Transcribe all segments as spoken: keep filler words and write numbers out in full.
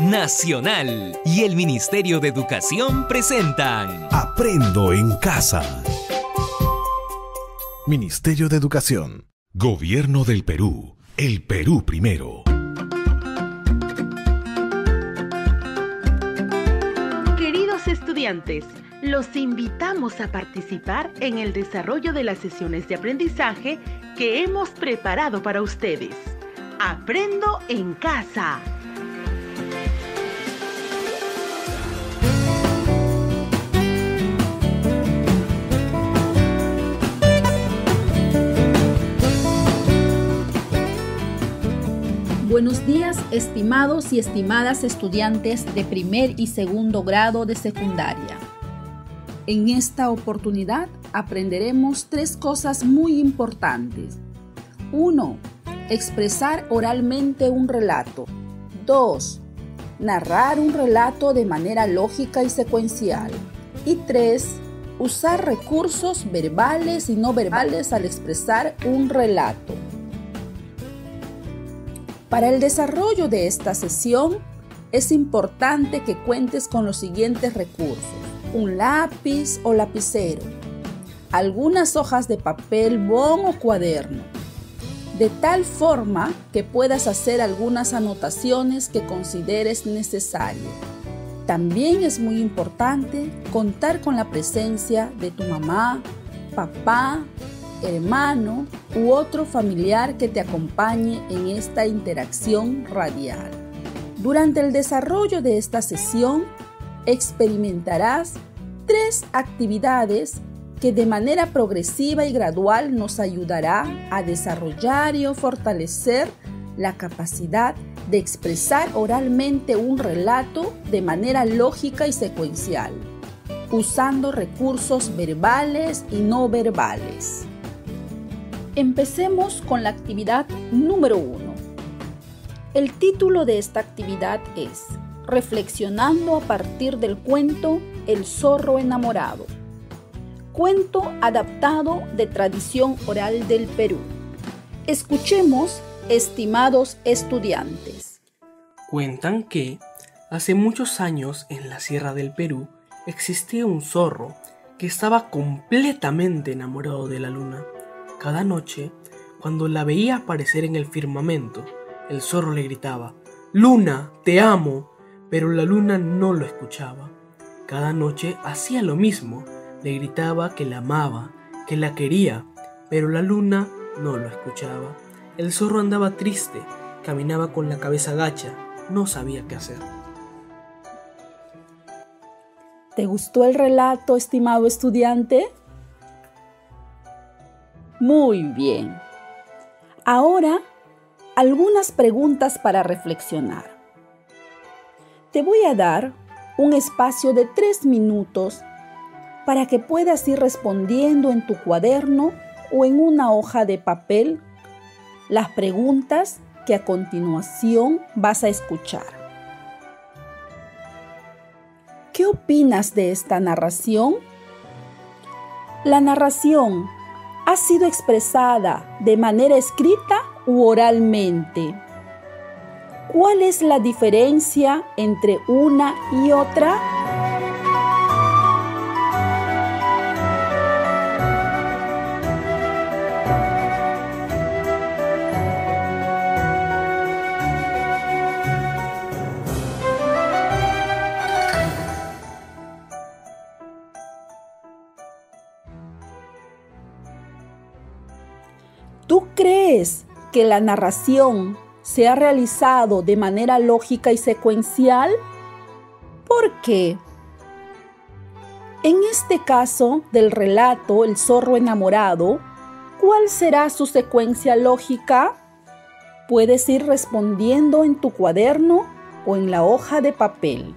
Nacional y el Ministerio de Educación presentan Aprendo en Casa. Ministerio de Educación. Gobierno del Perú. El Perú primero. Queridos estudiantes, los invitamos a participar en el desarrollo de las sesiones de aprendizaje que hemos preparado para ustedes. Aprendo en Casa. Buenos días, estimados y estimadas estudiantes de primer y segundo grado de secundaria. En esta oportunidad aprenderemos tres cosas muy importantes. uno. Expresar oralmente un relato. dos. Narrar un relato de manera lógica y secuencial. Y tres. Usar recursos verbales y no verbales al expresar un relato. Para el desarrollo de esta sesión, es importante que cuentes con los siguientes recursos: un lápiz o lapicero, algunas hojas de papel bond o cuaderno, de tal forma que puedas hacer algunas anotaciones que consideres necesario. También es muy importante contar con la presencia de tu mamá, papá, hermano u otro familiar que te acompañe en esta interacción radial. Durante el desarrollo de esta sesión, experimentarás tres actividades que de manera progresiva y gradual nos ayudará a desarrollar y a fortalecer la capacidad de expresar oralmente un relato de manera lógica y secuencial, usando recursos verbales y no verbales. Empecemos con la actividad número uno. El título de esta actividad es Reflexionando a partir del cuento El zorro enamorado. Cuento adaptado de tradición oral del Perú. Escuchemos, estimados estudiantes. Cuentan que hace muchos años en la sierra del Perú existía un zorro que estaba completamente enamorado de la luna. Cada noche, cuando la veía aparecer en el firmamento, el zorro le gritaba: «Luna, te amo», pero la luna no lo escuchaba. Cada noche hacía lo mismo, le gritaba que la amaba, que la quería, pero la luna no lo escuchaba. El zorro andaba triste, caminaba con la cabeza gacha, no sabía qué hacer. ¿Te gustó el relato, estimado estudiante? Muy bien. Ahora, algunas preguntas para reflexionar. Te voy a dar un espacio de tres minutos para que puedas ir respondiendo en tu cuaderno o en una hoja de papel las preguntas que a continuación vas a escuchar. ¿Qué opinas de esta narración? La narración ¿ha sido expresada de manera escrita u oralmente? ¿Cuál es la diferencia entre una y otra? ¿Tú crees que la narración se ha realizado de manera lógica y secuencial? ¿Por qué? En este caso del relato El zorro enamorado, ¿cuál será su secuencia lógica? Puedes ir respondiendo en tu cuaderno o en la hoja de papel.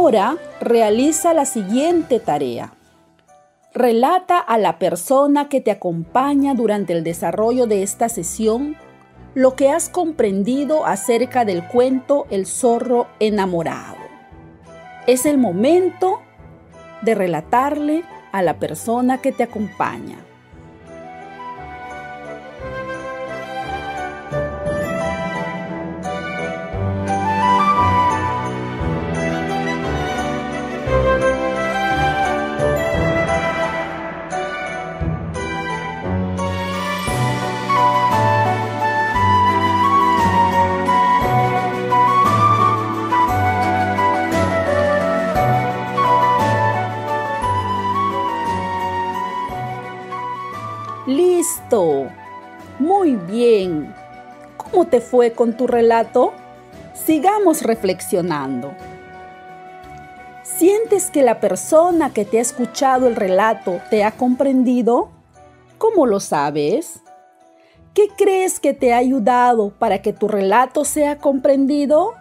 Ahora realiza la siguiente tarea. Relata a la persona que te acompaña durante el desarrollo de esta sesión lo que has comprendido acerca del cuento El zorro enamorado. Es el momento de relatarle a la persona que te acompaña. ¡Listo! Muy bien. ¿Cómo te fue con tu relato? Sigamos reflexionando. ¿Sientes que la persona que te ha escuchado el relato te ha comprendido? ¿Cómo lo sabes? ¿Qué crees que te ha ayudado para que tu relato sea comprendido?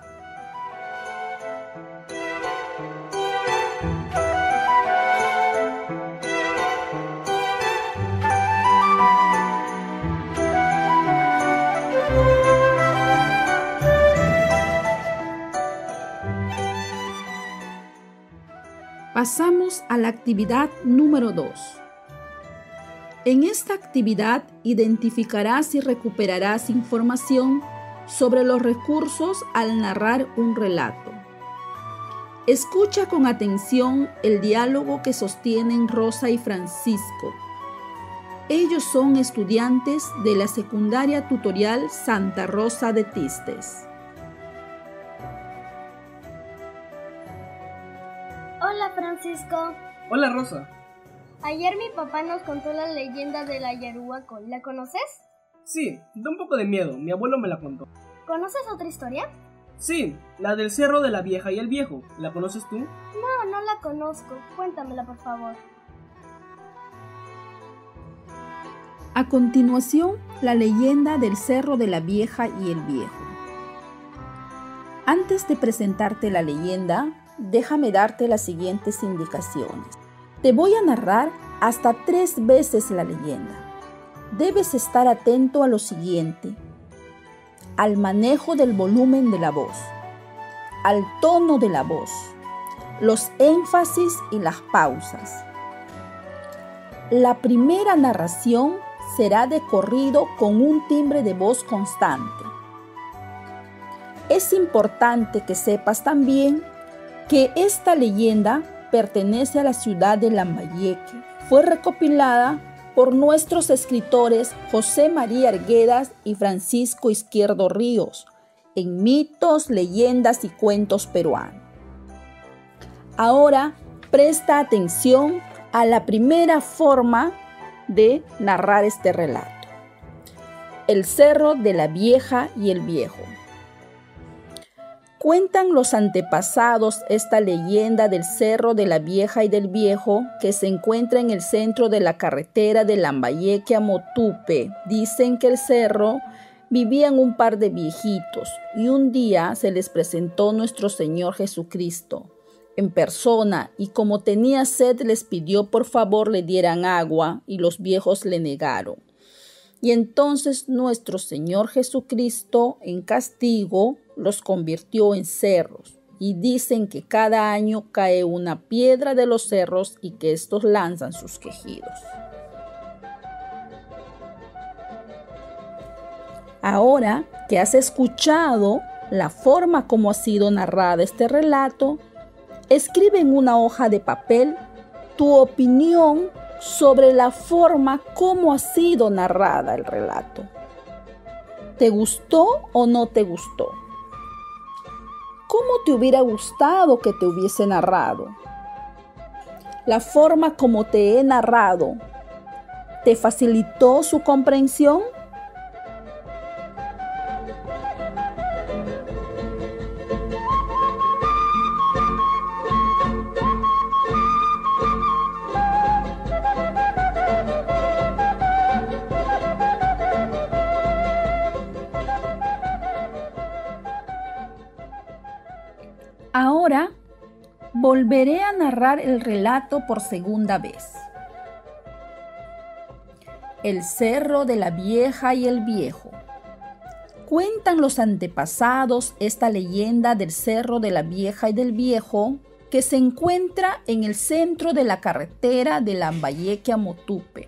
Pasamos a la actividad número dos. En esta actividad identificarás y recuperarás información sobre los recursos al narrar un relato. Escucha con atención el diálogo que sostienen Rosa y Francisco. Ellos son estudiantes de la secundaria tutorial Santa Rosa de Tistes. Hola, Francisco. Hola, Rosa. Ayer mi papá nos contó la leyenda del Ayaruaco. ¿La conoces? Sí, da un poco de miedo. Mi abuelo me la contó. ¿Conoces otra historia? Sí, la del cerro de la vieja y el viejo. ¿La conoces tú? No, no la conozco. Cuéntamela, por favor. A continuación, la leyenda del cerro de la vieja y el viejo. Antes de presentarte la leyenda, déjame darte las siguientes indicaciones. Te voy a narrar hasta tres veces la leyenda. Debes estar atento a lo siguiente: al manejo del volumen de la voz, al tono de la voz, los énfasis y las pausas. La primera narración será de corrido con un timbre de voz constante. Es importante que sepas también que esta leyenda pertenece a la ciudad de Lambayeque. Fue recopilada por nuestros escritores José María Arguedas y Francisco Izquierdo Ríos en Mitos, Leyendas y Cuentos Peruanos. Ahora presta atención a la primera forma de narrar este relato: el cerro de la vieja y el viejo. Cuentan los antepasados esta leyenda del cerro de la vieja y del viejo, que se encuentra en el centro de la carretera de Lambayeque a Motupe. Dicen que el cerro vivían un par de viejitos y un día se les presentó nuestro Señor Jesucristo en persona, y como tenía sed les pidió por favor le dieran agua, y los viejos le negaron. Y entonces nuestro Señor Jesucristo, en castigo, los convirtió en cerros, y dicen que cada año cae una piedra de los cerros y que estos lanzan sus quejidos. Ahora que has escuchado la forma como ha sido narrada este relato, escribe en una hoja de papel tu opinión sobre la forma como ha sido narrada el relato. ¿Te gustó o no te gustó? ¿Cómo te hubiera gustado que te hubiese narrado? ¿La forma como te he narrado te facilitó su comprensión? Ahora Volveré a narrar el relato por segunda vez. El cerro de la vieja y el viejo. Cuentan los antepasados esta leyenda del cerro de la vieja y del viejo, que se encuentra en el centro de la carretera de Lambayeque a Motupe.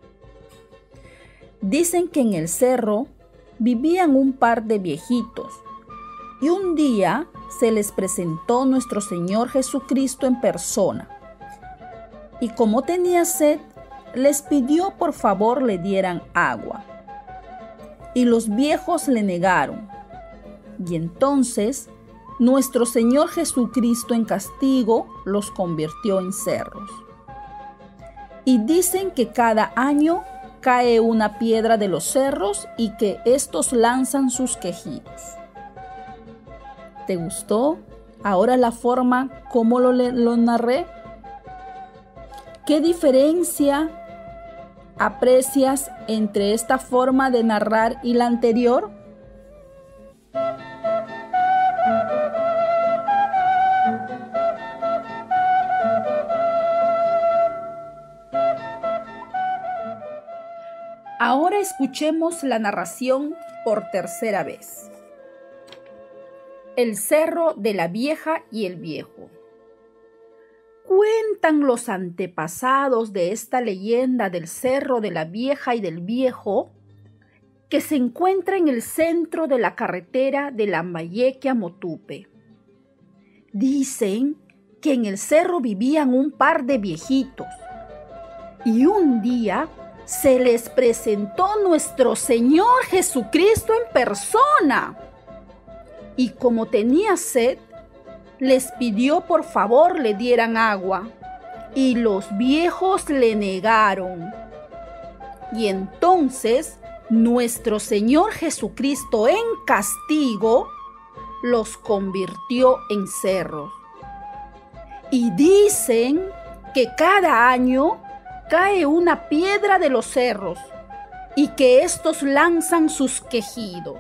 Dicen que en el cerro vivían un par de viejitos y un día se les presentó nuestro Señor Jesucristo en persona. Y como tenía sed, les pidió por favor le dieran agua. Y los viejos le negaron. Y entonces nuestro Señor Jesucristo en castigo los convirtió en cerros. Y dicen que cada año cae una piedra de los cerros y que estos lanzan sus quejidos. ¿Te gustó ahora la forma como lo, lo narré? ¿Qué diferencia aprecias entre esta forma de narrar y la anterior? Ahora escuchemos la narración por tercera vez. El cerro de la vieja y el viejo. Cuentan los antepasados de esta leyenda del cerro de la vieja y del viejo, que se encuentra en el centro de la carretera de Lambayeque a Motupe. Dicen que en el cerro vivían un par de viejitos y un día se les presentó nuestro Señor Jesucristo en persona. Y como tenía sed, les pidió por favor le dieran agua, y los viejos le negaron. Y entonces nuestro Señor Jesucristo en castigo los convirtió en cerros. Y dicen que cada año cae una piedra de los cerros y que estos lanzan sus quejidos.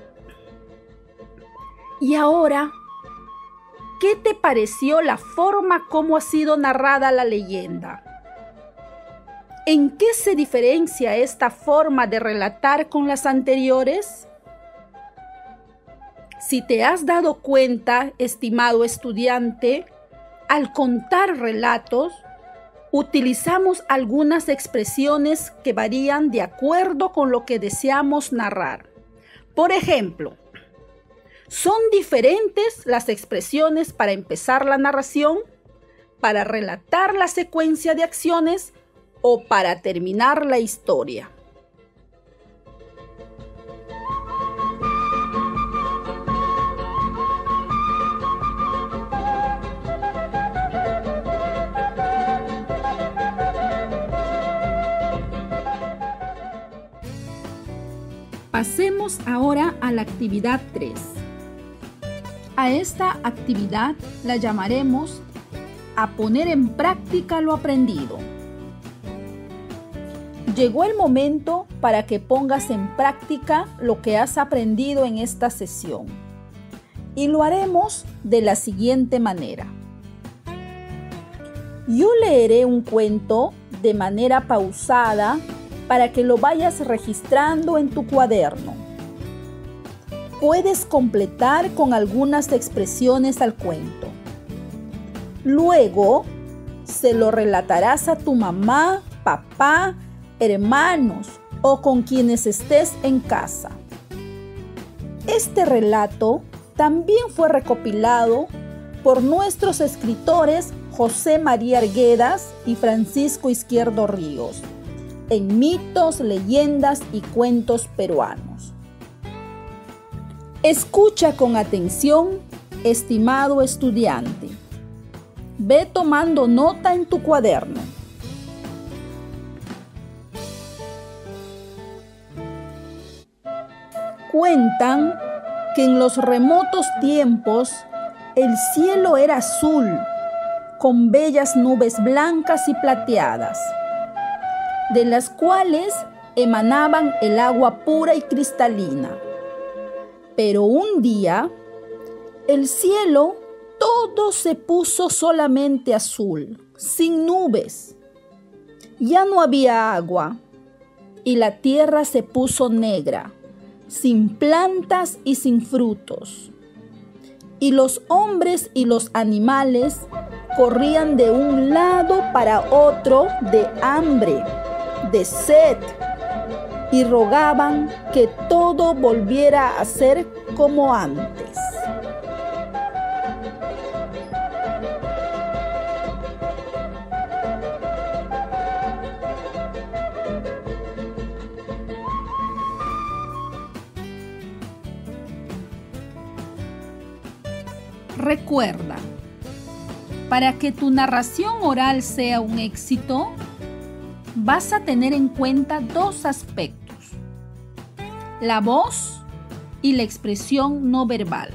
Y ahora, ¿qué te pareció la forma como ha sido narrada la leyenda? ¿En qué se diferencia esta forma de relatar con las anteriores? Si te has dado cuenta, estimado estudiante, al contar relatos, utilizamos algunas expresiones que varían de acuerdo con lo que deseamos narrar. Por ejemplo, son diferentes las expresiones para empezar la narración, para relatar la secuencia de acciones o para terminar la historia. Pasemos ahora a la actividad tres. A esta actividad la llamaremos a poner en práctica lo aprendido. Llegó el momento para que pongas en práctica lo que has aprendido en esta sesión. Y lo haremos de la siguiente manera. Yo leeré un cuento de manera pausada para que lo vayas registrando en tu cuaderno. Puedes completar con algunas expresiones al cuento. Luego, se lo relatarás a tu mamá, papá, hermanos o con quienes estés en casa. Este relato también fue recopilado por nuestros escritores José María Arguedas y Francisco Izquierdo Ríos en Mitos, Leyendas y Cuentos Peruanos. Escucha con atención, estimado estudiante. Ve tomando nota en tu cuaderno. Cuentan que en los remotos tiempos el cielo era azul, con bellas nubes blancas y plateadas, de las cuales emanaban el agua pura y cristalina. Pero un día, el cielo todo se puso solamente azul, sin nubes. Ya no había agua y la tierra se puso negra, sin plantas y sin frutos. Y los hombres y los animales corrían de un lado para otro de hambre, de sed, y rogaban que todo volviera a ser como antes. Recuerda, para que tu narración oral sea un éxito, vas a tener en cuenta dos aspectos: la voz y la expresión no verbal.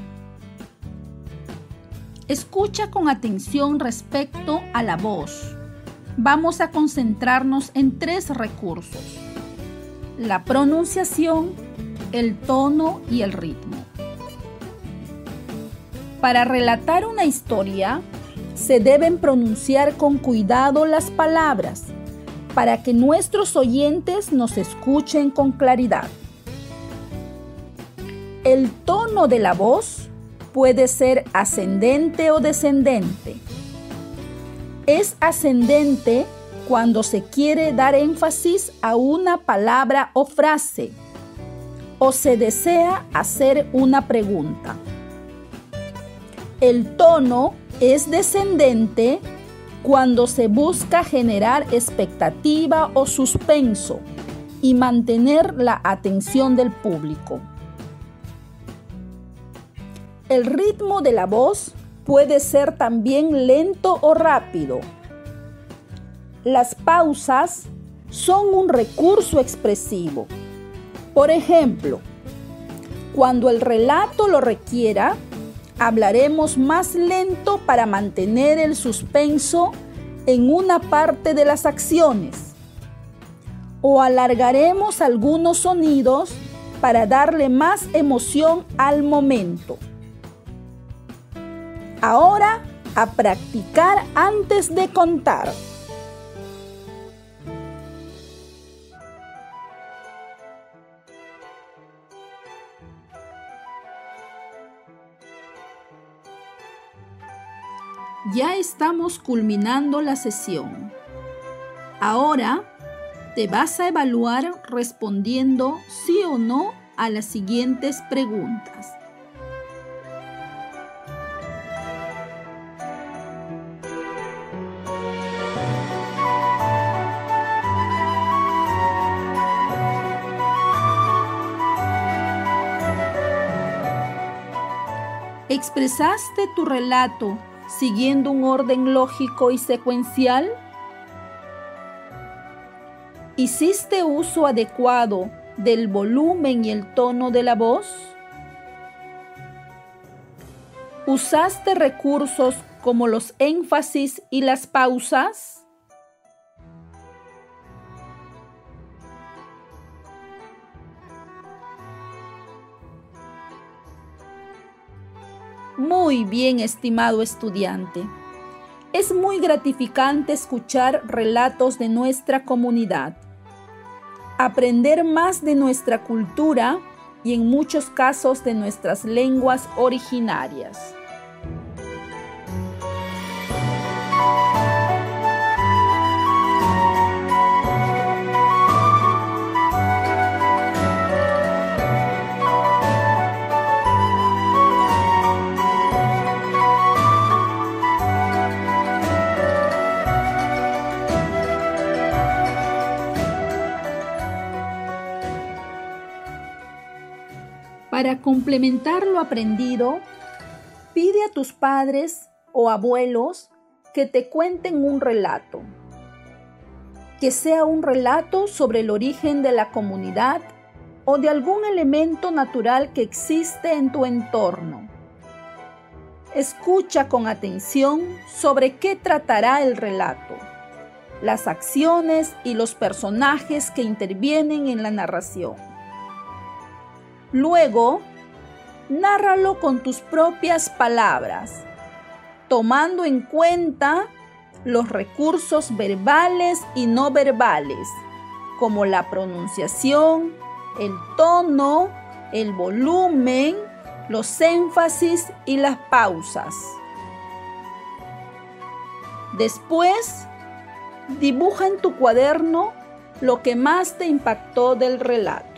Escucha con atención respecto a la voz. Vamos a concentrarnos en tres recursos: la pronunciación, el tono y el ritmo. Para relatar una historia, se deben pronunciar con cuidado las palabras para que nuestros oyentes nos escuchen con claridad. El tono de la voz puede ser ascendente o descendente. Es ascendente cuando se quiere dar énfasis a una palabra o frase, o se desea hacer una pregunta. El tono es descendente cuando se busca generar expectativa o suspenso y mantener la atención del público. El ritmo de la voz puede ser también lento o rápido. Las pausas son un recurso expresivo. Por ejemplo, cuando el relato lo requiera, hablaremos más lento para mantener el suspenso en una parte de las acciones, o alargaremos algunos sonidos para darle más emoción al momento. Ahora, a practicar antes de contar. Ya estamos culminando la sesión. Ahora te vas a evaluar respondiendo sí o no a las siguientes preguntas. ¿Expresaste tu relato siguiendo un orden lógico y secuencial? ¿Hiciste uso adecuado del volumen y el tono de la voz? ¿Usaste recursos como los énfasis y las pausas? Muy bien, estimado estudiante. Es muy gratificante escuchar relatos de nuestra comunidad, aprender más de nuestra cultura y en muchos casos de nuestras lenguas originarias. Para complementar lo aprendido, pide a tus padres o abuelos que te cuenten un relato. Que sea un relato sobre el origen de la comunidad o de algún elemento natural que existe en tu entorno. Escucha con atención sobre qué tratará el relato, las acciones y los personajes que intervienen en la narración. Luego, nárralo con tus propias palabras, tomando en cuenta los recursos verbales y no verbales, como la pronunciación, el tono, el volumen, los énfasis y las pausas. Después, dibuja en tu cuaderno lo que más te impactó del relato.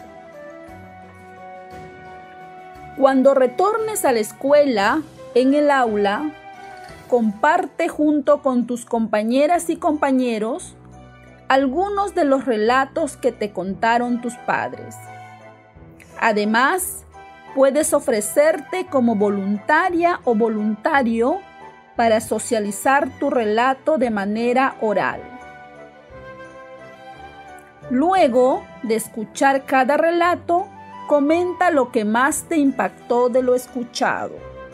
Cuando retornes a la escuela, en el aula, comparte junto con tus compañeras y compañeros algunos de los relatos que te contaron tus padres. Además, puedes ofrecerte como voluntaria o voluntario para socializar tu relato de manera oral. Luego de escuchar cada relato, comenta lo que más te impactó de lo escuchado.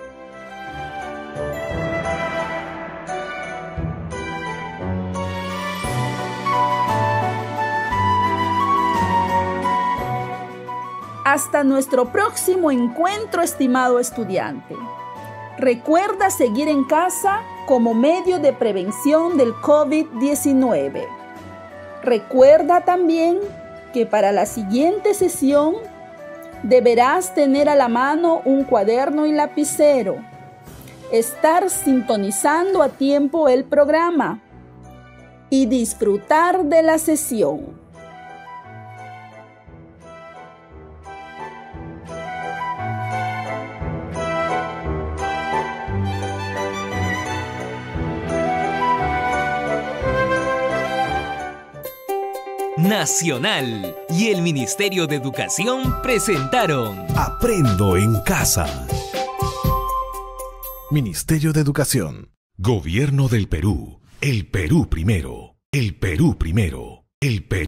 Hasta nuestro próximo encuentro, estimado estudiante. Recuerda seguir en casa como medio de prevención del COVID diecinueve. Recuerda también que para la siguiente sesión deberás tener a la mano un cuaderno y lapicero, estar sintonizando a tiempo el programa y disfrutar de la sesión. Nacional y el Ministerio de Educación presentaron Aprendo en Casa. Ministerio de Educación. Gobierno del Perú. El Perú primero. El Perú primero. El Perú.